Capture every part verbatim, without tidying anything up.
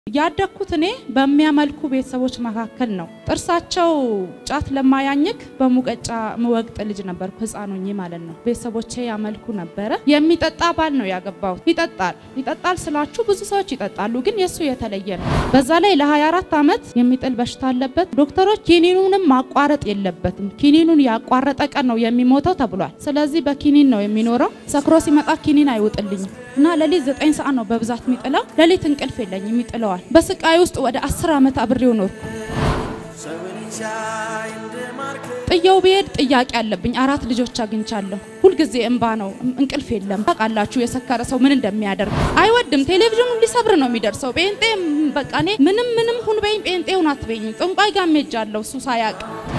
ያደኩት እኔ በሚያመልኩ ቤተሰቦች መካከል ነው። ጥርሳቸው ጫት ለማያኝክ በሙቀጫ መወቅጥ ልጅ ነበርኩ ህፃን ሆኜ ማለት ነው። ቤተሰቦቼ ያመልኩ ነበር። የሚጠጣ ባል ነው ያገባው። ይጠጣል ይጠጣል ስላችሁ ብዙ ሰዎች ይጠጣሉ፣ ግን የሱ የተለየ ነው። በዛ ላይ ለ24 አመት የሚጥል በሽታ አለበት። ዶክተሮች ኪኒኑንም ማቋረጥ የለበትም፣ ኪኒኑን ያቋረጠ ቀን ነው የሚሞተው ተብሏል። ስለዚህ በኪኒን ነው የሚኖረው። ሰክሮ ሲመጣ ኪኒን አይውጥልኝም እና ለሊት ዘጠኝ ሰዓት ነው በብዛት የሚጥለው። ለሊት እንቅልፍ የለኝም ይጥለዋል። በስቃይ ውስጥ ወደ አስር አመት አብሬው ኖርኩ። ጥያው ቤድ ጥያቄ አለብኝ። አራት ልጆች አግኝቻለሁ። ሁሉ ጊዜ እንባ ነው፣ እንቅልፍ የለም። ታውቃላችሁ የሰከረ ሰው ምን እንደሚያደርግ አይወድም። ቴሌቪዥኑን ሊሰብር ነው የሚደርሰው። ጴንጤ በቃ እኔ ምንም ምንም ሁን በይኝ፣ ጴንጤውን አትበይኝ። ጥንቋይ ጋር ሄጃለሁ እሱ ሳያቅ።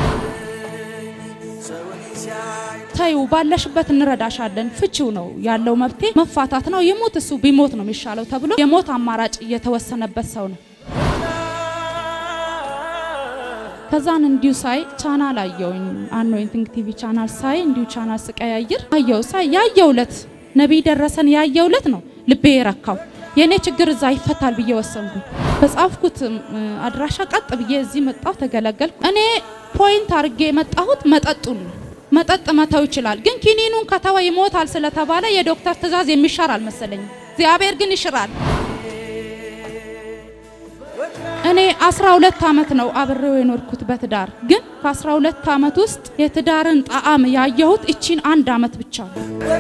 ታዩ ባለሽበት እንረዳሻለን፣ ፍቺው ነው ያለው መብቴ መፋታት ነው። የሞት እሱ ቢሞት ነው የሚሻለው ተብሎ የሞት አማራጭ እየተወሰነበት ሰው ነው። ከዛን እንዲው ሳይ ቻናል አየውኝ፣ አኖይንቲንግ ቲቪ ቻናል ሳይ እንዲው ቻናል ስቀያይር አየው። ሳይ ያየውለት ነብይ ደረሰን ያየውለት ነው ልቤ የረካው። የኔ ችግር እዛ ይፈታል ብዬ ወሰንኩኝ። በጻፍኩት አድራሻ ቀጥ ብዬ እዚህ መጣው ተገለገልኩ። እኔ ፖይንት አርጌ መጣሁት መጠጡን መጠጥ መተው ይችላል፣ ግን ኪኒኑን ከተወ ይሞታል ስለተባለ የዶክተር ትዕዛዝ የሚሻር አልመሰለኝ። እግዚአብሔር ግን ይሽራል። እኔ አስራ ሁለት አመት ነው አብሬው የኖርኩት በትዳር፣ ግን ከ12 አመት ውስጥ የትዳርን ጣዕም ያየሁት እቺን አንድ አመት ብቻ ነው።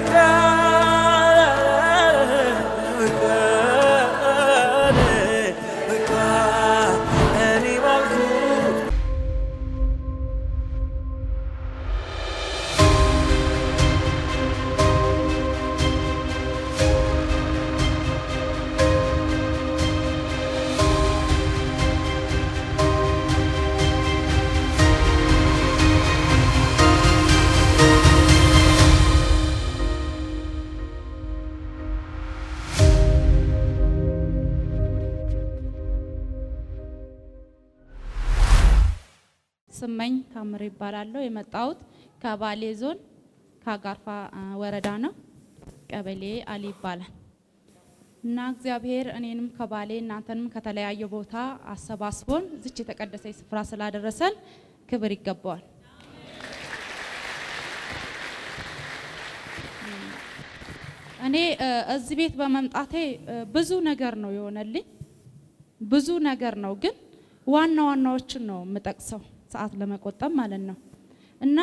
ስመኝ ታምር ይባላል። የመጣሁት ከባሌ ዞን ካጋርፋ ወረዳ ነው። ቀበሌ አሊ ይባላል እና እግዚአብሔር እኔንም ከባሌ እናንተንም ከተለያየ ቦታ አሰባስቦን እዚች የተቀደሰ ስፍራ ስላደረሰን ክብር ይገባዋል። እኔ እዚህ ቤት በመምጣቴ ብዙ ነገር ነው የሆነልኝ፣ ብዙ ነገር ነው፣ ግን ዋና ዋናዎችን ነው የምጠቅሰው ሰዓት ለመቆጠብ ማለት ነው። እና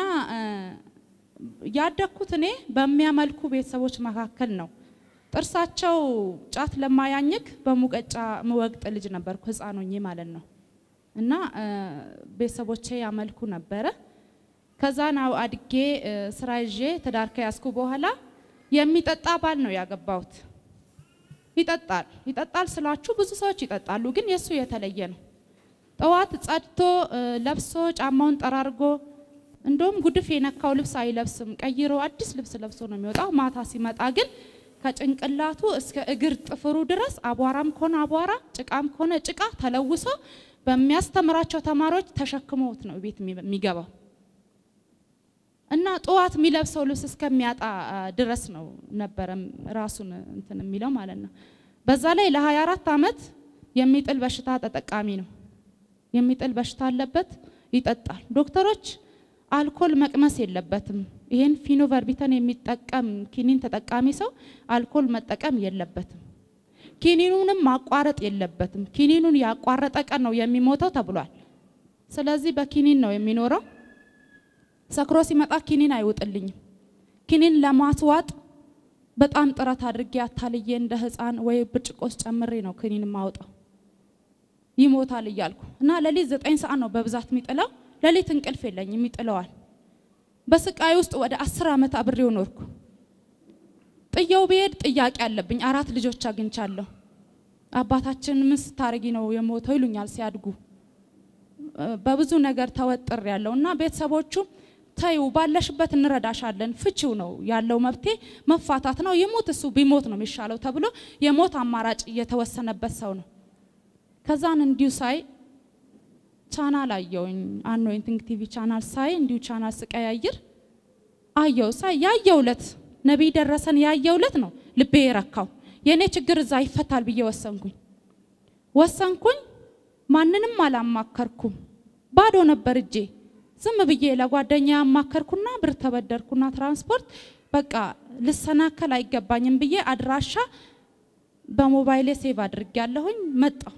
ያደኩት እኔ በሚያመልኩ ቤተሰቦች መካከል ነው። ጥርሳቸው ጫት ለማያኝክ በሙቀጫ መወቅጥ ልጅ ነበርኩ ህፃን ሆኜ ማለት ነው። እና ቤተሰቦቼ ያመልኩ ነበር። ከዛ ነው አድጌ ስራ ይዤ ተዳር ከያዝኩ በኋላ የሚጠጣ ባል ነው ያገባሁት። ይጠጣል ይጠጣል ስላችሁ ብዙ ሰዎች ይጠጣሉ፣ ግን የሱ የተለየ ነው። ጠዋት ጸድቶ ለብሶ ጫማውን ጠራርጎ እንደውም ጉድፍ የነካው ልብስ አይለብስም፣ ቀይሮ አዲስ ልብስ ለብሶ ነው የሚወጣው። ማታ ሲመጣ ግን ከጭንቅላቱ እስከ እግር ጥፍሩ ድረስ አቧራም ኮነ አቧራ ጭቃም ኮነ ጭቃ ተለውሶ በሚያስተምራቸው ተማሪዎች ተሸክመውት ነው ቤት የሚገባው። እና ጠዋት የሚለብሰው ልብስ እስከሚያጣ ድረስ ነው ነበር ራሱን እንትን የሚለው ማለት ነው። በዛ ላይ ለ24 አመት የሚጥል በሽታ ተጠቃሚ ነው። የሚጥል በሽታ አለበት፣ ይጠጣል። ዶክተሮች አልኮል መቅመስ የለበትም፣ ይሄን ፊኖቨርቢተን የሚጠቀም ኪኒን ተጠቃሚ ሰው አልኮል መጠቀም የለበትም፣ ኪኒኑንም ማቋረጥ የለበትም፣ ኪኒኑን ያቋረጠ ቀን ነው የሚሞተው ተብሏል። ስለዚህ በኪኒን ነው የሚኖረው። ሰክሮ ሲመጣ ኪኒን አይውጥልኝም። ኪኒን ለማስዋጥ በጣም ጥረት አድርጌ አታልዬ እንደ ህፃን ወይ ብርጭቆስ ጨምሬ ነው ኪኒን ማውጣው። ይሞታል እያልኩ እና ለሊት ዘጠኝ ሰዓት ነው በብዛት የሚጥለው። ለሊት እንቅልፍ የለኝም ይጥለዋል። በስቃይ ውስጥ ወደ አስር አመት አብሬው ኖርኩ። ጥያው ቤድ ጥያቄ አለብኝ። አራት ልጆች አግኝቻለሁ። አባታችን ምን ስታረጊ ነው የሞተው ይሉኛል ሲያድጉ። በብዙ ነገር ተወጥር ያለውና ቤተሰቦቹ ታዩ ባለሽበት እንረዳሻለን፣ ፍቺው ነው ያለው መብቴ መፋታት ነው። የሞት እሱ ቢሞት ነው የሚሻለው ተብሎ የሞት አማራጭ እየተወሰነበት ሰው ነው። ከዛን እንዲው ሳይ ቻናል አየውኝ፣ አኖይንቲንግ ቲቪ ቻናል ሳይ እንዲው ቻናል ስቀያይር አየው። ሳይ ያየውለት ነብይ ደረሰን ያየውለት ነው ልቤ የረካው። የኔ ችግር እዛ ይፈታል ብዬ ወሰንኩኝ። ወሰንኩኝ ማንንም አላማከርኩም ባዶ ነበር እጄ ዝም ብዬ ለጓደኛ አማከርኩና ብር ተበደርኩና ትራንስፖርት በቃ ልሰናከል አይገባኝም ብዬ አድራሻ በሞባይሌ ሴቭ አድርጌያለሁኝ መጣሁ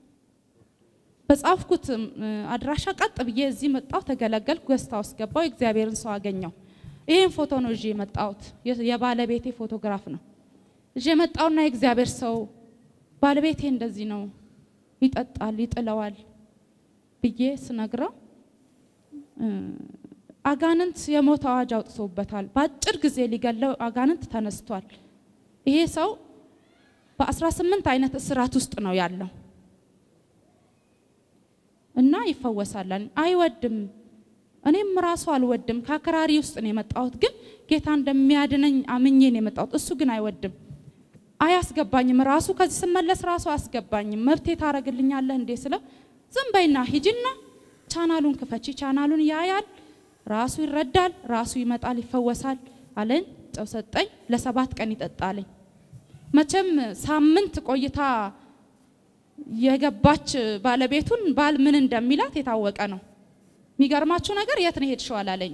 በጻፍኩት አድራሻ ቀጥ ብዬ እዚህ መጣሁ ተገለገልኩ ገስታውስ ገባው እግዚአብሔርን ሰው አገኘው ይሄን ፎቶ ነው እዚህ መጣሁት የባለቤቴ ፎቶግራፍ ነው እዚህ መጣውና እግዚአብሔር ሰው ባለቤቴ እንደዚህ ነው ይጠጣል ይጥለዋል ብዬ ስነግረው አጋንንት የሞት አዋጅ አውጥቶበታል ባጭር ጊዜ ሊገለው አጋንንት ተነስቷል ይሄ ሰው በ18 አይነት እስራት ውስጥ ነው ያለው እና ይፈወሳል አይወድም እኔም ራሱ አልወድም ካከራሪ ውስጥ ነው የመጣሁት ግን ጌታ እንደሚያድነኝ አምኜ ነው የመጣሁት እሱ ግን አይወድም አያስገባኝም ራሱ ከዚህ ስመለስ ራሱ አስገባኝም መብቴ ታረግልኛለህ እንዴ ስለው ዝም በይና ሂጂና ቻናሉን ከፈቺ ቻናሉን ያያል ራሱ ይረዳል ራሱ ይመጣል ይፈወሳል አለኝ ጨው ሰጠኝ ለሰባት ቀን ይጠጣልኝ መቼም ሳምንት ቆይታ የገባች ባለቤቱን ባል ምን እንደሚላት የታወቀ ነው የሚገርማችሁ ነገር የት ነው ሄድሽው አላለኝ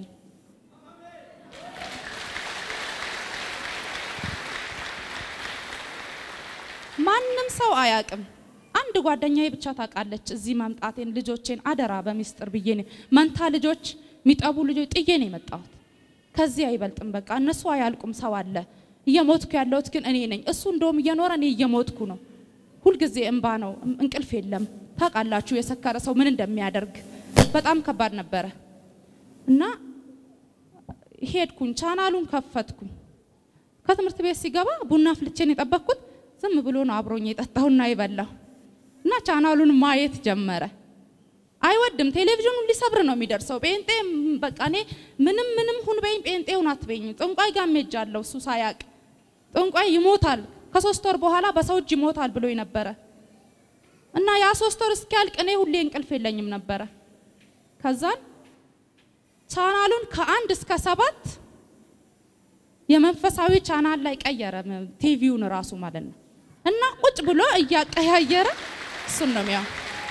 ማንንም ሰው አያቅም አንድ ጓደኛዬ ብቻ ታቃለች እዚህ ማምጣቴን ልጆቼን አደራ በሚስጥር ብዬኔ መንታ ልጆች ሚጣቡ ልጆች ጥዬ ነው የመጣሁት ከዚህ አይበልጥም በቃ እነሱ አያልቁም ሰው አለ እየሞትኩ ያለሁት ግን እኔ ነኝ እሱ እንደውም እየኖረ እኔ እየሞትኩ ነው ሁሉ ጊዜ እንባ ነው እንቅልፍ የለም ታቃላችሁ የሰከረ ሰው ምን እንደሚያደርግ በጣም ከባድ ነበር እና ሄድኩኝ ቻናሉን ከፈትኩኝ ከትምህርት ቤት ሲገባ ቡና ፍልቼን የጠበቅኩት ዝም ብሎ ነው አብሮኝ የጠጣውና ይበላው እና ቻናሉን ማየት ጀመረ አይወድም ቴሌቪዥኑን ሊሰብር ነው የሚደርሰው ጴንጤ በቃ እኔ ምንም ምንም ሁን በይኝ ጴንጤውን አትበይኝ ጥንቋይ ጋር መጃለው እሱ ሳያቅ ጥንቋይ ይሞታል ከሶስት ወር በኋላ በሰው እጅ ይሞታል ብሎ ይነበረ እና ያ ሶስት ወር እስኪያልቅ እኔ ሁሌ እንቅልፍ የለኝም ነበር ከዛን ቻናሉን ከአንድ እስከ ሰባት የመንፈሳዊ ቻናል ላይ ቀየረ ቲቪውን ራሱ ማለት ነው እና ቁጭ ብሎ እያቀያየረ እሱ ነው የሚያው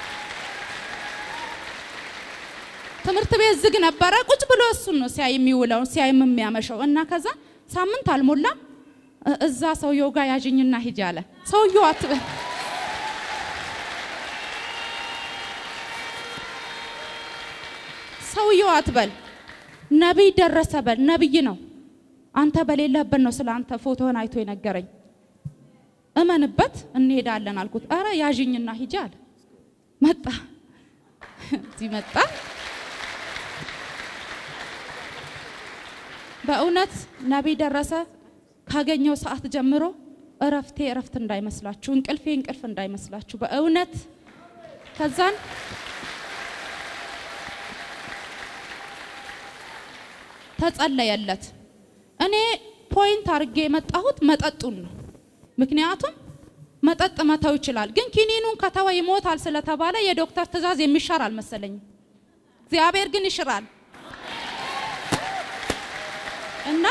ትምህርት ቤት ዝግ ነበር ቁጭ ብሎ እሱ ነው ሲያይ የሚውለው ሲያይ የሚያመሸው እና ከዛ ሳምንት አልሞላም እዛ ሰውየው ጋር ያጅኝና ሂጅ አለ ሰውየው አትበል ሰውየው አትበል ነብይ ደረሰበል ነብይ ነው አንተ በሌለበት ነው ስላንተ ፎቶን አይቶ የነገረኝ እመንበት እንሄዳለን አልኩት አረ ያጅኝና ሂጅ አለ መጣ እዚህ መጣ በእውነት ነብይ ደረሰ ካገኘው ሰዓት ጀምሮ እረፍቴ እረፍት እንዳይመስላችሁ እንቅልፌ እንቅልፍ እንዳይመስላችሁ በእውነት ከዛን ተጸለየለት እኔ ፖይንት አርጌ መጣሁት መጠጡን ነው ምክንያቱም መጠጥ መተው ይችላል ግን ኪኒኑን ከተወ ይሞታል ስለተባለ የዶክተር ትዕዛዝ የሚሻር አልመሰለኝ እግዚአብሔር ግን ይሽራል እና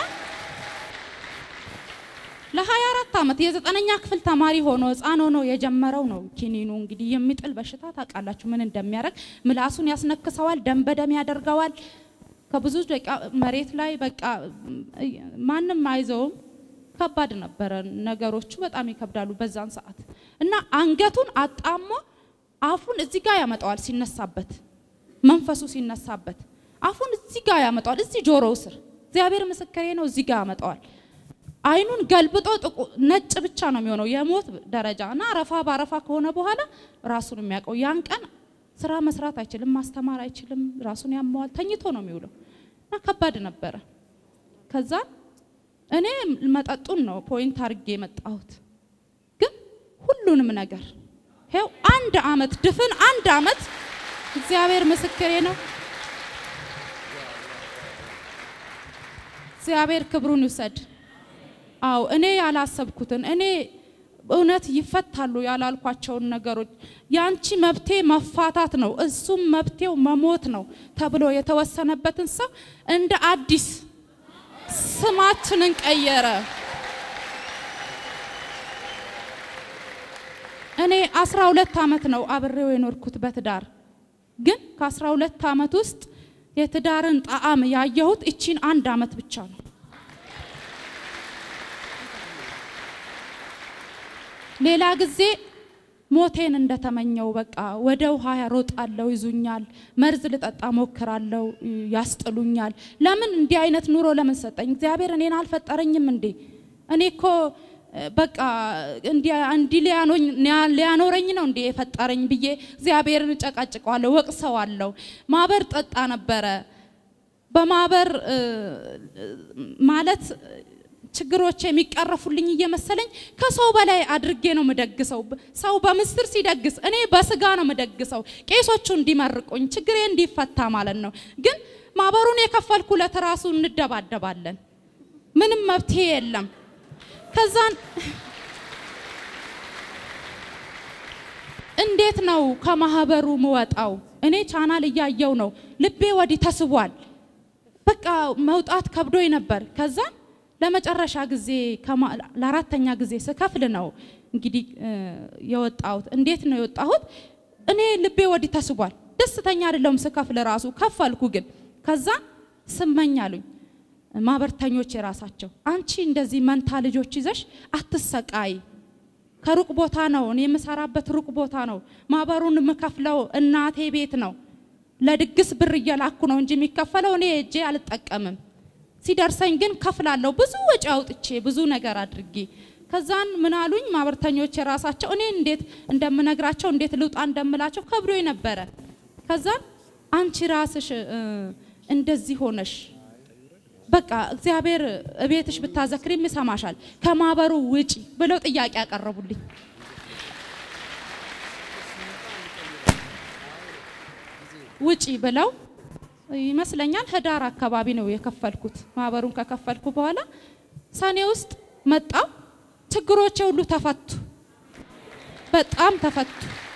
ለ24 አመት የዘጠነኛ ክፍል ተማሪ ሆኖ ህፃን ሆኖ የጀመረው ነው ኪኒኑ እንግዲህ የሚጥል በሽታ ታቃላችሁ ምን እንደሚያረግ ምላሱን ያስነክሰዋል ደም በደም ያደርጋዋል ከብዙ ደቂቃ መሬት ላይ በቃ ማንንም አይዘውም ከባድ ነበር ነገሮቹ በጣም ይከብዳሉ በዛን ሰዓት እና አንገቱን አጣሞ አፉን እዚህ ጋር ያመጣዋል ሲነሳበት መንፈሱ ሲነሳበት አፉን እዚህ ጋር ያመጣዋል እዚህ ጆሮው ስር እግዚአብሔር መስከሬ ነው እዚህ ጋር ያመጣዋል አይኑን ገልብጦ ነጭ ብቻ ነው የሚሆነው የሞት ደረጃና አረፋ ባረፋ ከሆነ በኋላ ራሱን የሚያቀው ያን ቀን ስራ መስራት አይችልም ማስተማር አይችልም ራሱን ያመዋል ተኝቶ ነው የሚውለው እና ከባድ ነበር ከዛ እኔ መጠጡን ነው ፖይንት አርጌ መጣሁት ግን ሁሉንም ነገር ሄው አንድ አመት ድፍን አንድ አመት እግዚአብሔር መስከሬ ነው እግዚአብሔር ክብሩን ይውሰድ አው እኔ ያላሰብኩትን እኔ እውነት ይፈታሉ ያላልኳቸው ነገሮች ያንቺ መብቴ መፋታት ነው እሱም መብቴው መሞት ነው ተብሎ የተወሰነበትን ሰው እንደ አዲስ ስማችንን ቀየረ እኔ አስራ ሁለት አመት ነው አብሬው የኖርኩት በትዳር ግን ከአስራ ሁለት አመት ውስጥ የትዳርን ጣዕም ያየሁት እቺን አንድ አመት ብቻ ነው ሌላ ጊዜ ሞቴን እንደተመኘው በቃ ወደ ውሃ ያሮጣለው ይዙኛል መርዝ ልጠጣ ሞከራለው ያስጥሉኛል ለምን እንዲህ አይነት ኑሮ ለምን ሰጠኝ እግዚአብሔር እኔን አልፈጠረኝም እንዴ እኔኮ በቃ እንዲ አንዲ ሊያኖኝ ሊያኖረኝ ነው እንዴ የፈጠረኝ ብዬ እግዚአብሔርን ጨቃጭቀዋለሁ ወቅሰዋለሁ ማበር ጠጣ ነበር በማበር ማለት ችግሮች የሚቀርፉልኝ እየመሰለኝ ከሰው በላይ አድርጌ ነው መደግሰው ሰው በምስጥር ሲደግስ እኔ በስጋ ነው መደግሰው ቄሶቹ እንዲመርቁኝ ችግሬ እንዲፈታ ማለት ነው ግን ማበሩን የከፈልኩ ለተራሱ እንደባደባለን ምንም መብት የለም ከዛን እንዴት ነው ከማህበሩ መውጣው እኔ ቻናል እያየው ነው ልቤ ወዲ ተስቧል በቃ መውጣት ከብዶኝ ነበር ከዛን ለመጨረሻ ጊዜ ለአራተኛ ጊዜ ስከፍል ነው እንግዲህ የወጣሁት እንዴት ነው የወጣሁት እኔ ልቤ ወዲ ተስቧል ደስተኛ አይደለም ስከፍል ራሱ ከፈልኩ ግን ከዛ ስመኛሉኝ ማበርተኞች የራሳቸው አንቺ እንደዚህ መንታ ልጆች ይዘሽ አትሰቃይ ከሩቅ ቦታ ነው እኔ የምሰራበት ሩቅ ቦታ ነው ማበሩን መከፍለው እናቴ ቤት ነው ለድግስ ብር እያላኩ ነው እንጂ የሚከፈለው እኔ እጄ አልጠቀምም ሲደርሰኝ ግን ከፍላለሁ ብዙ ወጪ አውጥቼ ብዙ ነገር አድርጌ ከዛን ምን አሉኝ ማበርተኞች የራሳቸው እኔ እንዴት እንደምነግራቸው እንዴት ልውጣ እንደምላቸው ከብዶኝ ነበር ከዛን አንቺ ራስሽ እንደዚህ ሆነሽ በቃ እግዚአብሔር እቤትሽ ብታዘክሪም ይሰማሻል ከማበሩ ውጪ ብለው ጥያቄ ያቀርቡልኝ ውጪ ብለው ይመስለኛል ህዳር አካባቢ ነው የከፈልኩት ማበሩን ከከፈልኩ በኋላ ሰኔ ውስጥ መጣው ችግሮቼ ሁሉ ተፈቱ በጣም ተፈቱ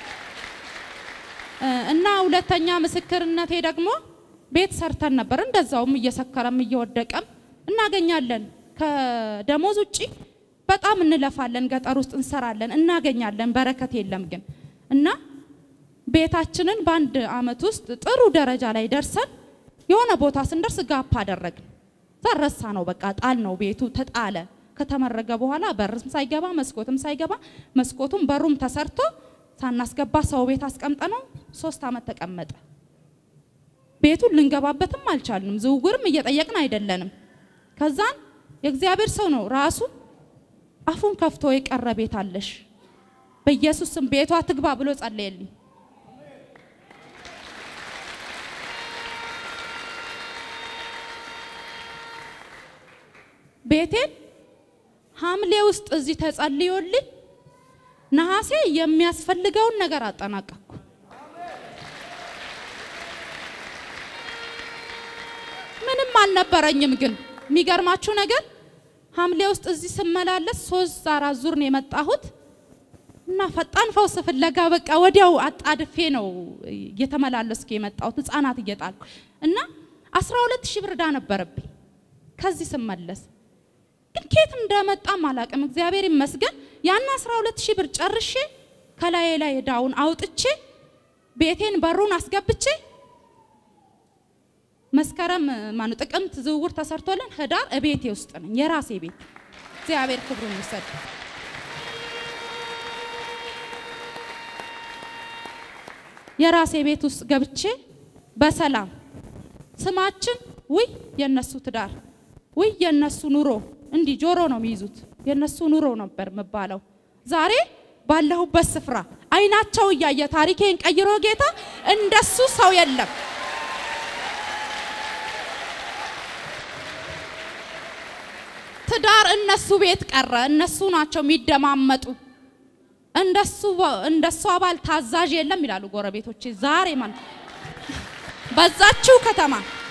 እና ሁለተኛ ምስክርነቴ ደግሞ ቤት ሰርተን ነበር እንደዛውም እየሰከረም እየወደቀም እናገኛለን ከደሞዝ ውጪ በጣም እንለፋለን ገጠር ውስጥ እንሰራለን እናገኛለን በረከት የለም ግን እና ቤታችንን በአንድ አመት ውስጥ ጥሩ ደረጃ ላይ ደርሰን የሆነ ቦታ ስንደርስ ጋፕ አደረግን ዘረሳ ነው በቃ ጣል ነው ቤቱ ተጣለ ከተመረገ በኋላ በርም ሳይገባ መስኮትም ሳይገባ መስኮቱም በሩም ተሰርቶ ሳናስገባ ሰው ቤት አስቀምጠነው ሶስት አመት ተቀመጠ ቤቱን ልንገባበትም አልቻልንም ዝውውርም እየጠየቅን አይደለንም ከዛን የእግዚአብሔር ሰው ነው ራሱ አፉን ከፍቶ የቀረ ቤት አለሽ በኢየሱስም ቤቷ ትግባ ብሎ ጸለየልኝ ቤቴን ሐምሌ ውስጥ እዚህ ተጸልዮልኝ ነሐሴ የሚያስፈልገውን ነገር አጠናቀቅኩ ምንም አልነበረኝም ግን የሚገርማችሁ ነገር ሐምሌ ውስጥ እዚህ ስመላለስ ሶስት አራት ዙር ነው የመጣሁት እና ፈጣን ፈውስ ፍለጋ በቃ ወዲያው አጣድፌ ነው እየተመላለስኩ የመጣሁት ህፃናት እየጣልኩ እና አስራ ሁለት ሺህ ብር ዳ ነበርብኝ ከዚህ ስመለስ ግን ከየት እንደመጣ ማላቀም እግዚአብሔር ይመስገን ያን አስራ ሁለት ሺህ ብር ጨርሼ ከላይ ላይ ዳውን አውጥቼ ቤቴን በሩን አስገብቼ መስከረም ማኑ ጥቅምት ዝውውር ተሰርቶልን ህዳር እቤቴ ውስጥ ነኝ የራሴ ቤት እግዚአብሔር ክብሩን ይሰጥ የራሴ ቤት ውስጥ ገብቼ በሰላም ስማችን ወይ የነሱ ትዳር ወይ የነሱ ኑሮ እንዲ ጆሮ ነው የሚይዙት የነሱ ኑሮ ነበር መባለው ዛሬ ባለሁበት ስፍራ አይናቸው ያየ ታሪኬን ቀይሮ ጌታ እንደሱ ሰው የለም ትዳር እነሱ ቤት ቀረ እነሱ ናቸው የሚደማመጡ እንደሱ እንደሱ አባል ታዛዥ የለም ይላሉ ጎረቤቶቼ ዛሬ ማን በዛችሁ ከተማ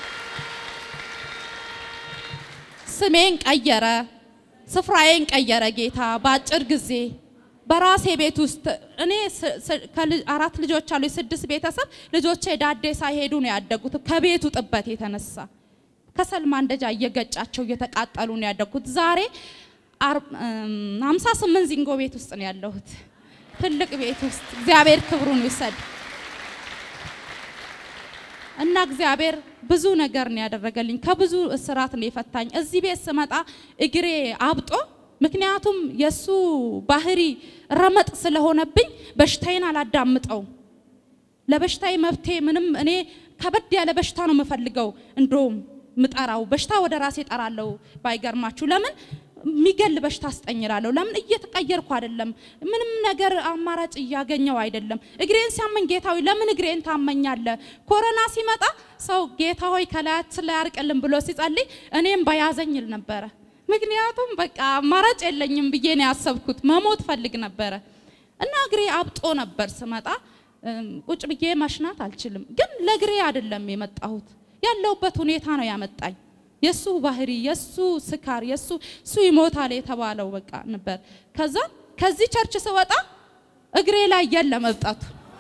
ስሜን ቀየረ ስፍራዬን ቀየረ ጌታ ባጭር ጊዜ በራሴ ቤት ውስጥ እኔ አራት ልጆች አሉ ስድስት ቤተሰብ ልጆቼ ዳዴ ሳይሄዱ ነው ያደጉት ከቤቱ ጥበት የተነሳ ከሰልማን ደጃ እየገጫቸው እየተቃጠሉ ነው ያደጉት ዛሬ ሃምሳ ስምንት ዚንጎ ቤት ውስጥ ነው ያለሁት ትልቅ ቤት ውስጥ እግዚአብሔር ክብሩን ይሰድ እና እግዚአብሔር ብዙ ነገር ነው ያደረገልኝ ከብዙ እስራት ነው የፈታኝ እዚህ ቤት ስመጣ እግሬ አብጦ ምክንያቱም የሱ ባህሪ ረመጥ ስለሆነብኝ በሽታዬን አላዳምጠው ለበሽታዬ መብቴ ምንም እኔ ከበድ ያለ በሽታ ነው መፈልገው እንደውም ምጣራው በሽታ ወደ ራሴ ጠራለው ባይገርማችሁ ለምን ሚገል በሽታ አስጠኝራለሁ ለምን እየተቀየርኩ አይደለም ምንም ነገር አማራጭ ያገኘው አይደለም እግሬን ሲያመኝ ጌታው ለምን እግሬን ታመኛለ ኮሮና ሲመጣ ሰው ጌታው ከላያት ላይ አርቀልን ብሎ ሲጸልይ እኔም ባያዘኝል ነበር ምክንያቱም በቃ አማራጭ የለኝም ብዬ ነው ያሰብኩት መሞት ፈልግ ነበር እና እግሬ አብጦ ነበር ስመጣ ቁጭ ብዬ ማሽናት አልችልም ግን ለግሬ አይደለም የመጣሁት ያለውበት ሁኔታ ነው ያመጣኝ የሱ ባህሪ የሱ ስካር የሱ ሱ ይሞታል የተባለው በቃ ነበር ከዛ ከዚህ ቸርች ስወጣ እግሬ ላይ ያለ መብጣቱ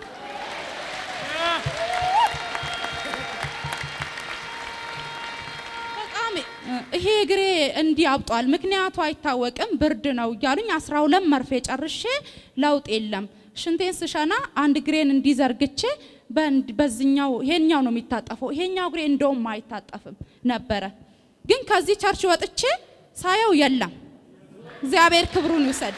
በጣም ይሄ እግሬ እንዲህ አብጧል ምክንያቱ አይታወቅም ብርድ ነው ያሉኝ አስራ ሁለት መርፌ ጨርሼ ለውጥ የለም ሽንቴን ስሻና አንድ ግሬን እንዲዘርግቼ በዚህኛው ይሄኛው ነው የሚታጠፈው ይሄኛው ግሬ እንደውም አይታጠፍም ነበር ግን ከዚህ ቸርች ወጥቼ ሳየው የለም እግዚአብሔር ክብሩን ይሰድ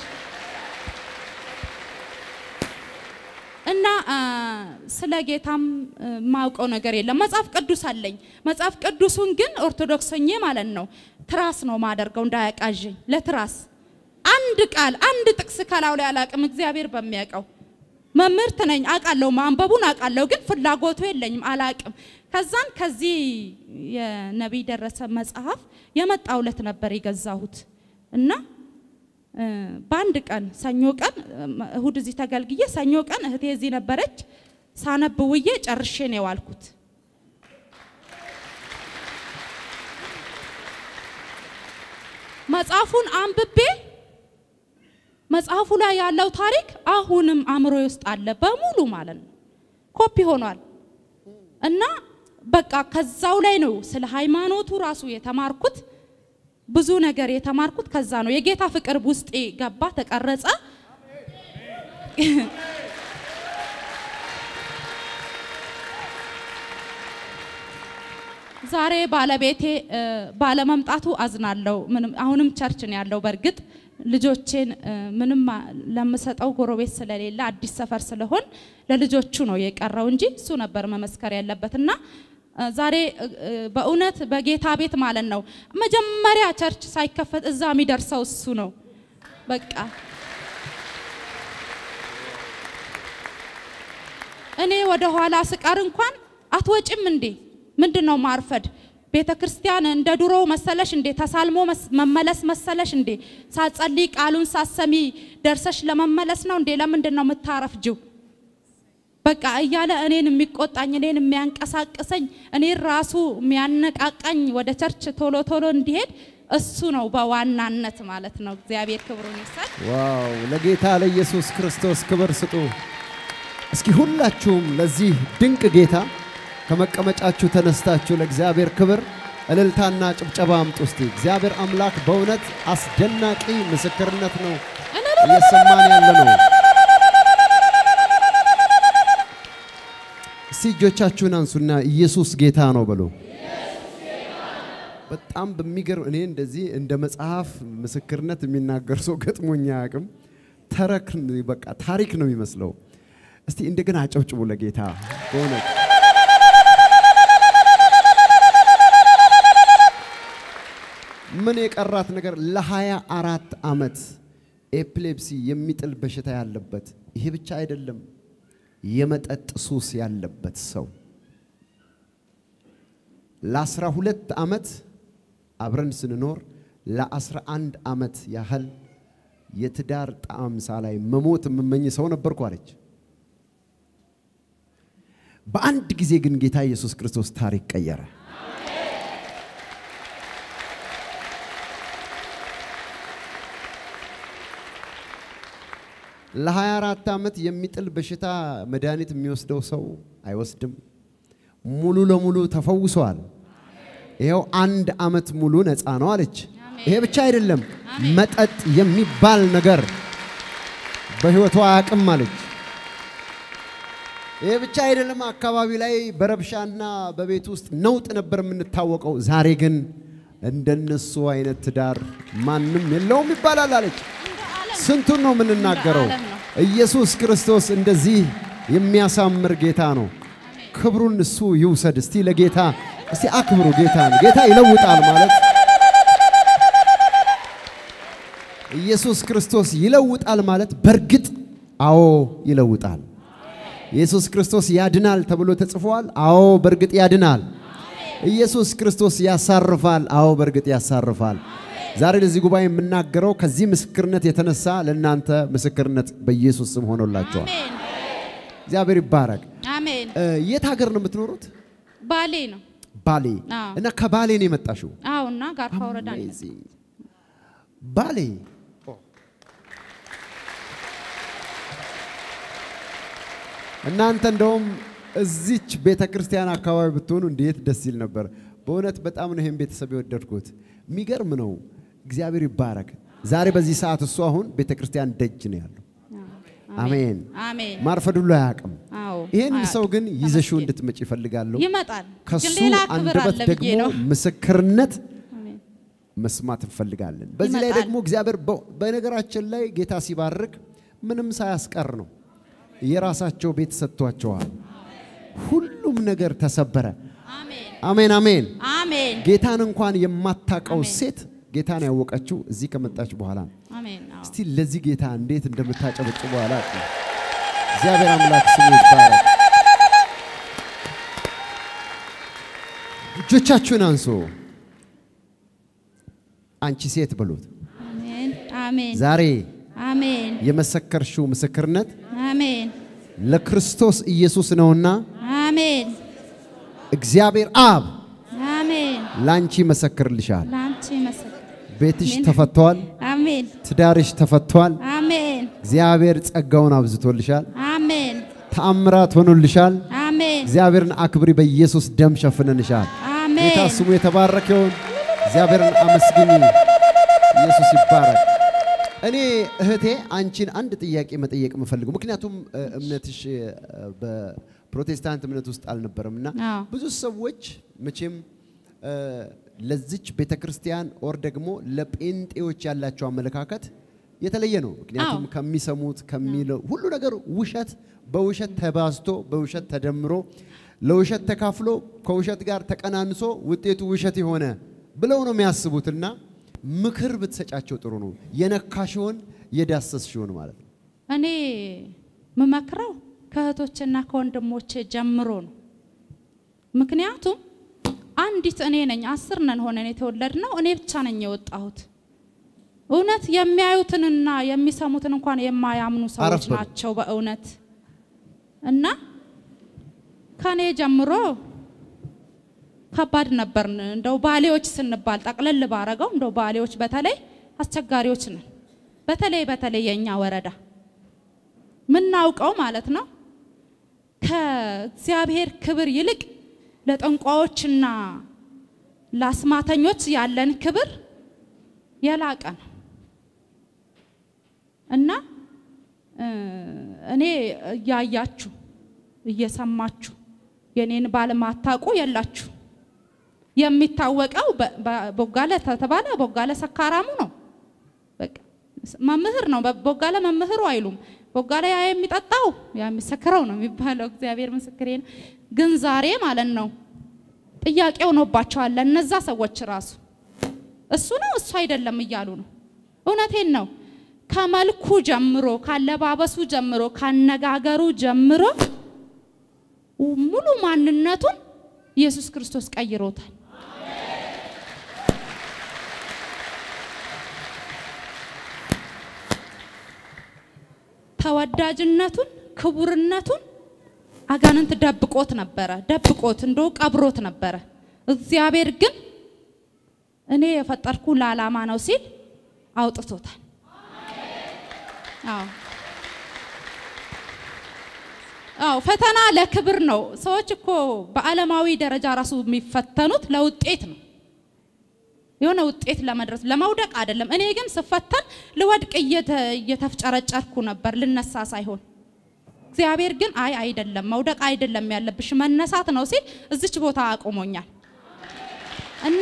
እና ስለ ጌታም ማውቀው ነገር የለም መጽሐፍ ቅዱስ አለኝ መጽሐፍ ቅዱሱን ግን ኦርቶዶክስኝ ማለት ነው ትራስ ነው ማደርገው እንዳያቃዥኝ ለትራስ አንድ ቃል አንድ ጥቅስ ካላው ላይ አላቅም እግዚአብሔር በሚያቀው መምህርት ነኝ አቃለው ማንበቡን አቃለው ግን ፍላጎቱ የለኝም አላቅም ከዛን ከዚህ የነብይ ደረሰ መጽሐፍ የመጣውለት ነበር ይገዛሁት እና ባንድ ቀን ሰኞ ቀን እሁድ እዚህ ተገልግዬ ሰኞ ቀን እህቴ እዚህ ነበረች ሳነብውዬ ጨርሼ ነው ያልኩት መጽሐፉን አንብቤ መጽሐፉ ላይ ያለው ታሪክ አሁንም አምሮ ውስጥ አለ በሙሉ ማለት ነው ኮፒ ሆኗል እና በቃ ከዛው ላይ ነው ስለ ሃይማኖቱ ራሱ የተማርኩት ብዙ ነገር የተማርኩት ከዛ ነው የጌታ ፍቅር ውስጤ ገባ ተቀረጸ ዛሬ ባለቤቴ ባለመምጣቱ አዝናለሁ ምንም አሁንም ቸርች ነው ያለው በርግጥ ልጆቼን ምንም ለምሰጠው ጎረቤት ስለሌለ አዲስ ሰፈር ስለሆን ለልጆቹ ነው የቀረው እንጂ እሱ ነበር መመስከር ያለበትና ዛሬ በእውነት በጌታ ቤት ማለት ነው መጀመሪያ ቸርች ሳይከፈት እዛ የሚደርሰው እሱ ነው በቃ እኔ ወደ ኋላ ስቀር እንኳን አትወጪም እንዴ ምንድነው ማርፈድ ቤተክርስቲያን እንደ ድሮ መሰለሽ እንዴ ተሳልሞ መመለስ መሰለሽ እንዴ ሳጸልይ ቃሉን ሳሰሚ ደርሰሽ ለመመለስ ነው እንዴ ለምንድነው መታረፍጁ በቃ እያለ እኔን የሚቆጣኝ እኔን የሚያንቀሳቅሰኝ እኔ ራሱ የሚያነቃቃኝ ወደ ቸርች ቶሎ ቶሎ እንዲሄድ እሱ ነው በዋናነት ማለት ነው እግዚአብሔር ክብሩን ይሰጥ ዋው ለጌታ ለኢየሱስ ክርስቶስ ክብር ስጡ እስኪ ሁላችሁም ለዚህ ድንቅ ጌታ ከመቀመጫችሁ ተነስታችሁ ለእግዚአብሔር ክብር እልልታና ጭብጨባ አምጡ እስቲ እግዚአብሔር አምላክ በእውነት አስደናቂ ምስክርነት ነው እየሰማን ያለነው ሲጆቻችሁን አንሱና ኢየሱስ ጌታ ነው በሉ በጣም በሚገርም እኔ እንደዚህ እንደ መጽሐፍ ምስክርነት የሚናገር ሰው ገጥሞኛ ያቅም ተረክ በቃ ታሪክ ነው የሚመስለው እስቲ እንደገና አጨብጭቡ ለጌታ በእውነት ምን የቀራት ነገር ለሃያ አራት አመት ኤፒሌፕሲ የሚጥል በሽታ ያለበት ይሄ ብቻ አይደለም የመጠጥ ሱስ ያለበት ሰው ለአስራ ሁለት አመት አብረን ስንኖር ለአስራ አንድ አመት ያህል የትዳር ጣዕም ሳላይ መሞት መመኝ ሰው ነበርኩ አለች በአንድ ጊዜ ግን ጌታ ኢየሱስ ክርስቶስ ታሪክ ቀየረ ለሃያ አራት አመት የሚጥል በሽታ መድኃኒት የሚወስደው ሰው አይወስድም ሙሉ ለሙሉ ተፈውሷል ይሄው አንድ አመት ሙሉ ነፃ ነው አለች ይሄ ብቻ አይደለም መጠጥ የሚባል ነገር በህይወቷ አያውቅም አለች። ይሄ ብቻ አይደለም አካባቢ ላይ በረብሻና በቤት ውስጥ ነውጥ ነበር የምንታወቀው። ዛሬ ግን እንደነሱ አይነት ትዳር ማንም የለውም ይባላል አለች። ስንቱን ነው የምንናገረው? ኢየሱስ ክርስቶስ እንደዚህ የሚያሳምር ጌታ ነው። ክብሩን እሱ ይውሰድ። እስቲ ለጌታ እስቲ አክብሩ ጌታን። ጌታ ይለውጣል ማለት ኢየሱስ ክርስቶስ ይለውጣል ማለት በርግጥ አዎ ይለውጣል። ኢየሱስ ክርስቶስ ያድናል ተብሎ ተጽፏል። አዎ በርግጥ ያድናል። ኢየሱስ ክርስቶስ ያሳርፋል። አዎ በርግጥ ያሳርፋል። ዛሬ ለዚህ ጉባኤ የምናገረው ከዚህ ምስክርነት የተነሳ ለእናንተ ምስክርነት በኢየሱስ ስም ሆኖላችኋል። እግዚአብሔር ይባረክ። አሜን። የት ሀገር ነው የምትኖሩት? ባሌ ነው። ባሌ እና ከባሌ ነው የመጣሽው? አዎና ጋርፋ ወረዳ ነው። ባሌ እናንተ እንደውም እዚች ቤተክርስቲያን አካባቢ ብትሆኑ እንዴት ደስ ይል ነበር። በእውነት በጣም ነው ይሄን ቤተሰብ የወደድኩት። የሚገርም ነው። እግዚአብሔር ይባረክ። ዛሬ በዚህ ሰዓት እሱ አሁን ቤተክርስቲያን ደጅ ነው ያለው። አሜን አሜን። ማርፈዱ ላይ አያውቅም። ይሄን ሰው ግን ይዘሽው እንድትመጪ ይፈልጋሉ። ይመጣል። ከሱ አንደበት ደግሞ ምስክርነት መስማት እንፈልጋለን። በዚህ ላይ ደግሞ እግዚአብሔር በነገራችን ላይ ጌታ ሲባርክ ምንም ሳያስቀር ነው። የራሳቸው ቤት ሰጥቷቸዋል። ሁሉም ነገር ተሰበረ። አሜን አሜን አሜን አሜን። ጌታን እንኳን የማታቀው ሴት ጌታን ያወቀችው እዚህ ከመጣች በኋላ ነው። አሜን። እስቲ ለዚህ ጌታ እንዴት እንደምታጨበጭ በኋላ እግዚአብሔር አምላክ ስሙ ይባረክ። እጆቻችሁን አንሱ። አንቺ ሴት ብሉት። አሜን አሜን። ዛሬ አሜን የመሰከርሽው ምስክርነት አሜን ለክርስቶስ ኢየሱስ ነውና አሜን። እግዚአብሔር አብ አሜን ላንቺ መሰክርልሻል። ላንቺ መሰክር። ቤትሽ ተፈቷል። አሜን። ትዳርሽ ተፈቷል። አሜን። እግዚአብሔር ጸጋውን አብዝቶልሻል። አሜን። ተአምራት ሆኖልሻል። አሜን። እግዚአብሔርን አክብሪ። በኢየሱስ ደም ሸፍነንሻል። አሜን። ጌታ ስሙ የተባረከ ይሁን። እግዚአብሔርን አመስግኝ። ኢየሱስ ይባረክ። እኔ እህቴ አንቺን አንድ ጥያቄ መጠየቅ መፈልገው ምክንያቱም እምነትሽ በፕሮቴስታንት እምነት ውስጥ አልነበረምና ብዙ ሰዎች መቼም ለዚች ቤተክርስቲያን ኦር ደግሞ ለጴንጤዎች ያላቸው አመለካከት የተለየ ነው። ምክንያቱም ከሚሰሙት ከሚለው ሁሉ ነገር ውሸት በውሸት ተባዝቶ በውሸት ተደምሮ ለውሸት ተካፍሎ ከውሸት ጋር ተቀናንሶ ውጤቱ ውሸት የሆነ ብለው ነው የሚያስቡትና ምክር ብትሰጫቸው ጥሩ ነው። የነካሽውን የዳሰስሽውን ማለት ነው። እኔ መመክረው ከእህቶችና ከወንድሞቼ ጀምሮ ነው። ምክንያቱም አንዲት እኔ ነኝ አስር ነን ሆነን የተወለድነው እኔ ብቻ ነኝ የወጣሁት። እውነት የሚያዩትንና የሚሰሙትን እንኳን የማያምኑ ሰዎች ናቸው በእውነት እና ከኔ ጀምሮ ከባድ ነበር። እንደው ባሌዎች ስንባል ጠቅለል ባረጋው እንደው ባሌዎች በተለይ አስቸጋሪዎች ነን። በተለይ በተለይ የኛ ወረዳ ምናውቀው ማለት ነው ከእግዚአብሔር ክብር ይልቅ ለጠንቋዎችና ለአስማተኞች ያለን ክብር የላቀ ነው እና እኔ ያያችሁ እየሰማችሁ የኔን ባል ማታቁ የላችሁ። የሚታወቀው ቦጋለ ተተባለ ቦጋለ ሰካራሙ ነው። በቃ መምህር ነው። ቦጋለ መምህሩ አይሉም። ቦጋለ ያ የሚጠጣው ያ የሚሰከረው ነው የሚባለው። እግዚአብሔር ምስክሬ ነው። ግን ዛሬ ማለት ነው ጥያቄው ሆኖባቸዋል ለነዛ ሰዎች ራሱ እሱ ነው እሱ አይደለም እያሉ ነው። እውነቴን ነው። ከመልኩ ጀምሮ ካለባበሱ ጀምሮ ካነጋገሩ ጀምሮ ሙሉ ማንነቱን ኢየሱስ ክርስቶስ ቀይሮታል። ተወዳጅነቱን ክቡርነቱን አጋንንት ደብቆት ነበረ። ደብቆት እንደው ቀብሮት ነበረ። እግዚአብሔር ግን እኔ የፈጠርኩ ለዓላማ ነው ሲል አውጥቶታል። አዎ አዎ ፈተና ለክብር ነው። ሰዎች እኮ በዓለማዊ ደረጃ ራሱ የሚፈተኑት ለውጤት ነው። የሆነ ውጤት ለመድረስ ለማውደቅ አይደለም እኔ ግን ስፈተን ልወድቅ እየተፍጨረጨርኩ ነበር ልነሳ ሳይሆን እግዚአብሔር ግን አይ አይደለም ማውደቅ አይደለም ያለብሽ መነሳት ነው ሲል እዚች ቦታ አቆሞኛል እና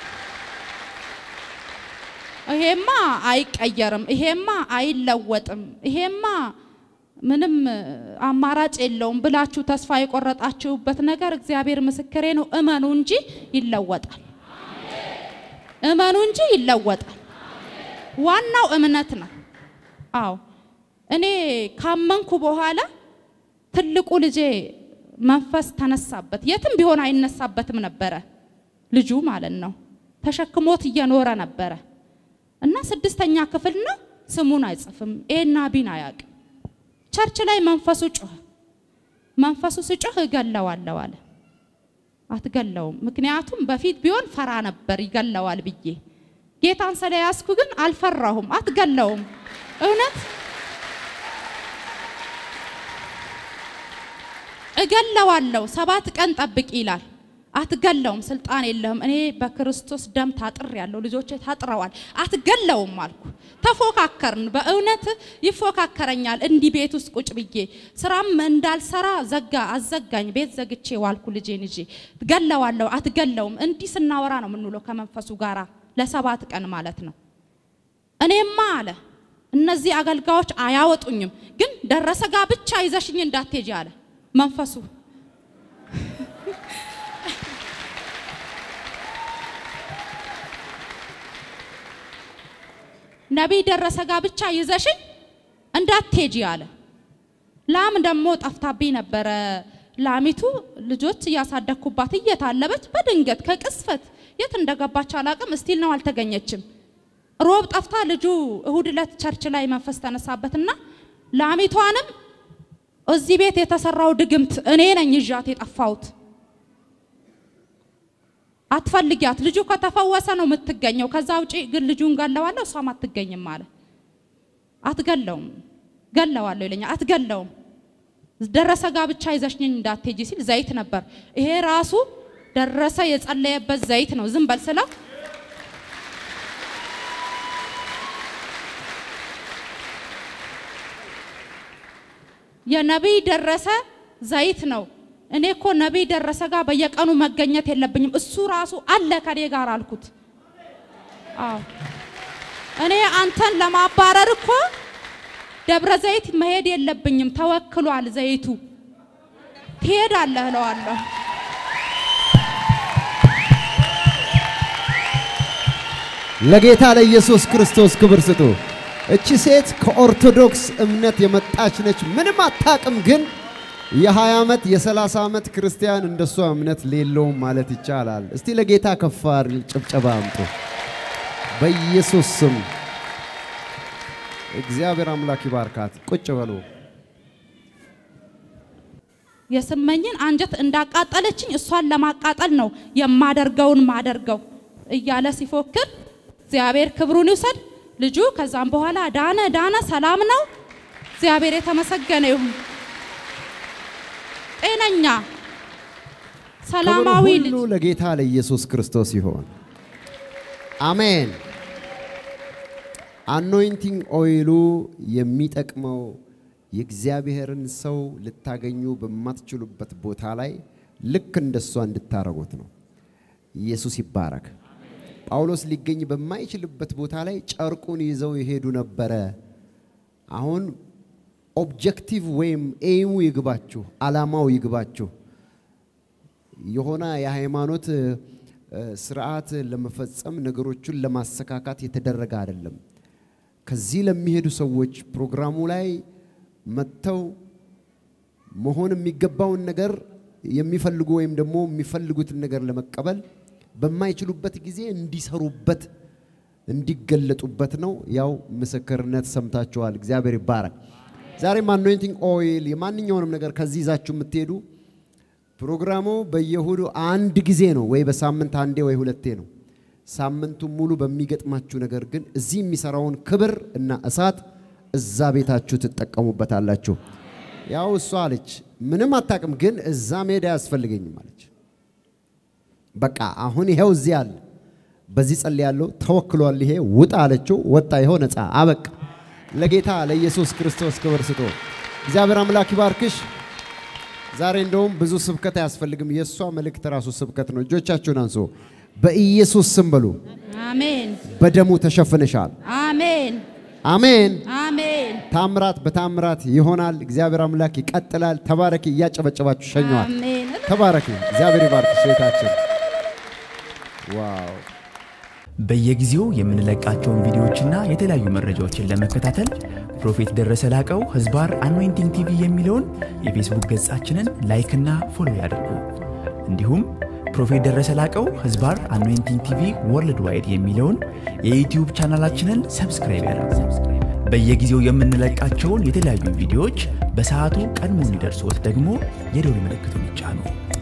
ይሄማ አይቀየርም ይሄማ አይለወጥም ይሄማ ምንም አማራጭ የለውም ብላችሁ ተስፋ የቆረጣችሁበት ነገር እግዚአብሔር ምስክሬ ነው እመኑ እንጂ ይለወጣል እመኑ እንጂ ይለወጣል ዋናው እምነት ነው አዎ እኔ ካመንኩ በኋላ ትልቁ ልጄ መንፈስ ተነሳበት የትም ቢሆን አይነሳበትም ነበር ልጁ ማለት ነው ተሸክሞት እየኖረ ነበር እና ስድስተኛ ክፍል ነው ስሙን አይጽፍም ኤና ቢና ያቅ ቸርች ላይ መንፈሱ ጮህ መንፈሱ ሲጮህ ገለዋለው አለ አትገለውም ምክንያቱም በፊት ቢሆን ፈራ ነበር ይገለዋል ብዬ ጌታን ስለያስኩ ግን አልፈራሁም አትገለውም እውነት እገለዋለው ሰባት ቀን ጠብቅ ይላል አትገለውም ስልጣን የለህም እኔ በክርስቶስ ደም ታጥር ያለው ልጆቼ ታጥረዋል አትገለውም አልኩ ተፎካከርን በእውነት ይፎካከረኛል እንዲ ቤት ውስጥ ቁጭ ብዬ ስራም እንዳልሰራ ዘጋ አዘጋኝ ቤት ዘግቼ ዋልኩ ልጄን ይዤ ገለዋለው አትገለውም እንዲ ስናወራ ነው ምንውለው ከመንፈሱ ጋራ ለሰባት ቀን ማለት ነው እኔማ አለ እነዚህ አገልጋዮች አያወጡኝም ግን ደረሰ ጋር ብቻ ይዘሽኝ እንዳትሄጂ አለ መንፈሱ ነብይ ደረሰ ጋር ብቻ ይዘሽኝ እንዳትሄጂ አለ ላም ደሞ ጠፍታብኝ ነበር ላሚቱ ልጆች ያሳደኩባት እየታለበች በድንገት ከቅስፈት የት እንደገባች አላቅም እስቲል ነው አልተገኘችም ሮብ ጠፍታ ልጁ እሁድ ለት ቸርች ላይ መንፈስ ተነሳበትና ላሚቷንም እዚህ ቤት የተሰራው ድግምት እኔ ነኝ ይዣት የጠፋውት አትፈልጊያት ልጁ ከተፈወሰ ነው የምትገኘው ከዛ ውጪ ግን ልጁን ገለዋለው እሷም አትገኝም ማለት አትገለውም ገለዋለው ይለኛ አትገለውም ደረሰ ጋር ብቻ ይዘሽኝ እንዳትሄጂ ሲል ዘይት ነበር ይሄ ራሱ ደረሰ የጸለየበት ዘይት ነው ዝም በል ስለው የነብይ ደረሰ ዘይት ነው እኔ እኮ ነብይ ደረሰ ጋር በየቀኑ መገኘት የለብኝም እሱ ራሱ አለ ከኔ ጋር አልኩት አዎ እኔ አንተን ለማባረር እኮ ደብረ ዘይት መሄድ የለብኝም ተወክሏል ዘይቱ ትሄዳለህ ለዋለሁ ለጌታ ለኢየሱስ ክርስቶስ ክብር ስጡ እቺ ሴት ከኦርቶዶክስ እምነት የመጣች ነች ምንም አታቅም ግን የ20 አመት የ30 አመት ክርስቲያን እንደሷ እምነት ሌለው ማለት ይቻላል እስቲ ለጌታ ከፋር ጭብጨባ አምጡ በኢየሱስ ስም እግዚአብሔር አምላክ ይባርካት ቁጭ በሉ የሰመኝን አንጀት እንዳቃጠለችኝ እሷን ለማቃጠል ነው የማደርገውን ማደርገው እያለ ሲፎክር እግዚአብሔር ክብሩን ይውሰድ ልጁ ከዛም በኋላ ዳነ ዳነ ሰላም ነው እግዚአብሔር የተመሰገነ ይሁን ጤነኛ ሰላማዊ ልጅ ለጌታ ለኢየሱስ ክርስቶስ ይሁን አሜን አኖይንቲንግ ኦይሉ የሚጠቅመው የእግዚአብሔርን ሰው ልታገኙ በማትችሉበት ቦታ ላይ ልክ እንደሷ እንድታረጉት ነው ኢየሱስ ይባረክ ጳውሎስ ሊገኝ በማይችልበት ቦታ ላይ ጨርቁን ይዘው ይሄዱ ነበር አሁን ኦብጀክቲቭ ወይም ኤሙ ይግባችሁ አላማው ይግባችሁ የሆነ የሃይማኖት ስርዓት ለመፈጸም ነገሮችን ለማስተካከት የተደረገ አይደለም ከዚህ ለሚሄዱ ሰዎች ፕሮግራሙ ላይ መተው መሆን የሚገባውን ነገር የሚፈልጉ ወይም ደግሞ የሚፈልጉትን ነገር ለመቀበል በማይችሉበት ጊዜ እንዲሰሩበት እንዲገለጡበት ነው ያው ምስክርነት ሰምታችኋል እግዚአብሔር ይባረክ ዛሬም አኖይንቲንግ ኦይል የማንኛውንም ነገር ከዚህ ይዛችሁ የምትሄዱ ፕሮግራሙ በየሁዱ አንድ ጊዜ ነው ወይ በሳምንት አንዴ ወይ ሁለቴ ነው ሳምንቱ ሙሉ በሚገጥማችሁ ነገር ግን እዚህ የሚሰራውን ክብር እና እሳት እዛ ቤታችሁ ተጠቀሙበታላችሁ ያው እሷ አለች ምንም አታቅም ግን እዛ ሜዳ ያስፈልገኝ ማለት በቃ አሁን ይሄው እዚህ አለ በዚህ ጸልያለሁ ተወክሏል ይሄ ውጣ አለችው ወጣ ይሆን ነፃ አበቃ ለጌታ ለኢየሱስ ክርስቶስ ክብር ስጡ እግዚአብሔር አምላክ ይባርክሽ ዛሬ እንደውም ብዙ ስብከት አያስፈልግም የሷ መልእክት ራሱ ስብከት ነው እጆቻችሁን አንሱ በኢየሱስ ስም በሉ አሜን በደሙ ተሸፍነሻል አሜን አሜን አሜን ታምራት በታምራት ይሆናል እግዚአብሔር አምላክ ይቀጥላል ተባረኪ ያጨበጨባችሁ ሸኛዋል አሜን ተባረኪ እግዚአብሔር ይባርክሽ ሴታችን ዋው በየጊዜው የምንለቃቸውን ቪዲዮዎችና የተለያዩ መረጃዎችን ለመከታተል ፕሮፌት ደረሰ ላቀው ህዝባር አኖይንቲንግ ቲቪ የሚለውን የፌስቡክ ገጻችንን ላይክ እና ፎሎ ያድርጉ እንዲሁም ፕሮፌት ደረሰ ላቀው ህዝባር አኖይንቲንግ ቲቪ ወርልድ ዋይድ የሚለውን የዩቲዩብ ቻናላችንን ሰብስክራይብ ያድርጉ በየጊዜው የምንለቃቸውን የተለያዩ ቪዲዮዎች በሰዓቱ ቀድሞ እንዲደርሶት ደግሞ የደወል ምልክቱን ይጫኑ